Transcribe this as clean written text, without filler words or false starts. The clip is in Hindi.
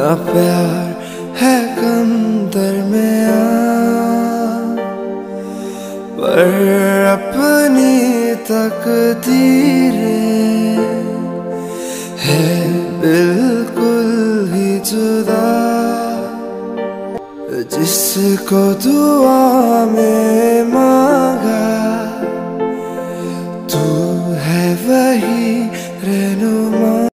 प्यार है कम दरमिया, पर अपनी तकदीरें है बिल्कुल ही जुदा। जिसको दुआ में मांगा